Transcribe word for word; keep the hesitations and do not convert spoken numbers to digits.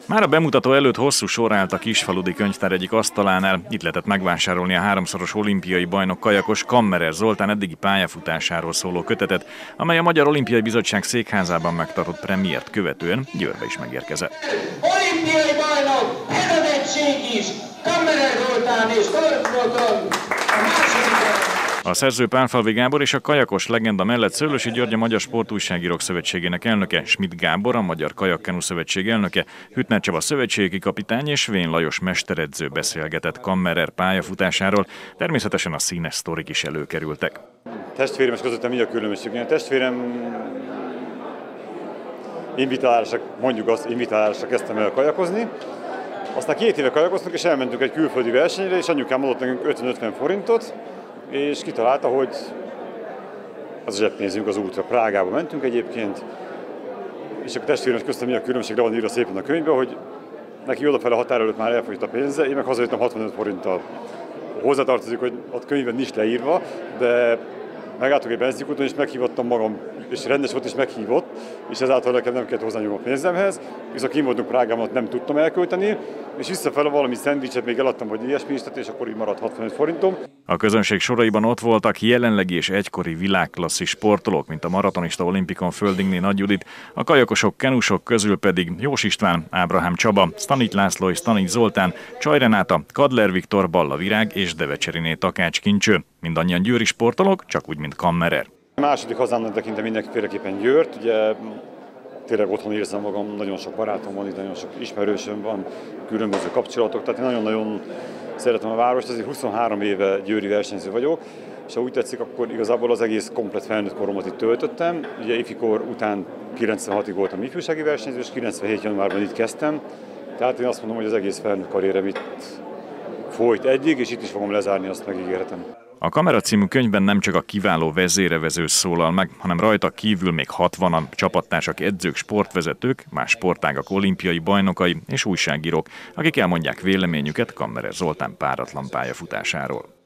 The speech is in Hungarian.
Már a bemutató előtt hosszú sor állt a kisfaludi könyvtár egyik asztalánál. Itt lehetett megvásárolni a háromszoros olimpiai bajnok kajakos Kammerer Zoltán eddigi pályafutásáról szóló kötetet, amely a Magyar Olimpiai Bizottság székházában megtartott premiért követően Győrbe is megérkezett. Olimpiai bajnok, eredettség is, Kammerer Zoltán és Kolozsvárton a második. A szerző Pálfalvi Gábor és a kajakos legenda mellett Szőlősi György, a Magyar Sportújságírók Szövetségének elnöke, Schmidt Gábor, a Magyar Kajakkenu Szövetség elnöke, Hüttner Csaba szövetségi kapitány és Vén Lajos mesteredző beszélgetett Kammerer pályafutásáról, természetesen a színes sztorik is előkerültek. Testvérem és közöttem mi a különbség? A testvérem invitálásra, mondjuk azt, invitálásra kezdtem el kajakozni, aztán két éve kajakoztunk és elmentünk egy külföldi versenyre, és anyukám adott nekünk ötven-ötven forintot, és kitalálta, hogy az a zseppénzünk az útra. Prágába mentünk egyébként, és akkor testvérem köztem mi a különbség, le van írva szépen a könyvbe, hogy neki odafele a határ előtt már elfogyott a pénze, én meg hazajöttem hatvanöt forinttal. Hozzátartozik, hogy a könyvben nincs leírva, de megálltuk egy benzinkúton, és meghívottam magam, és rendes volt, és meghívott, és ezáltal nekem nem kellett hozzányúlni a pénzemhez, viszont kim voltunk Prágában, nem tudtam elkölteni, és visszafele valami szendvicset még eladtam, vagy ilyesmi is, és akkor így maradt hatvanöt forintom. A közönség soraiban ott voltak jelenlegi és egykori világklasszi sportolók, mint a maratonista olimpikon Földingné Nagy Judit, a kajakosok, kenusok közül pedig Jós István, Ábrahám Csaba, Stanics László és Stanics Zoltán, Csaj Renáta, Kadler Viktor, Balla Virág és Devecseriné Takács Kincső. Mindannyian győri sportolók, csak úgy, mint Kammerer. A második hazámnak tekintem mindenféleképpen Győrt, ugye tényleg otthon érzem magam, nagyon sok barátom van itt, nagyon sok ismerősöm van, különböző kapcsolatok, tehát én nagyon-nagyon szeretem a várost, azért huszonhárom éve győri versenyző vagyok, és ha úgy tetszik, akkor igazából az egész komplet felnőtt koromat itt töltöttem. Ugye ifikor után kilencvenhatig voltam ifjúsági versenyző, és kilencvenhét januárban itt kezdtem, tehát én azt mondom, hogy az egész felnőtt karrierem itt folyt eddig, és itt is fogom lezárni, azt megígérhetem. A Kamera című könyvben nem csak a kiváló vezérevező szólal meg, hanem rajta kívül még hatvanan csapattársak, edzők, sportvezetők, más sportágak olimpiai bajnokai és újságírók, akik elmondják véleményüket Kammerer Zoltán páratlan pályafutásáról.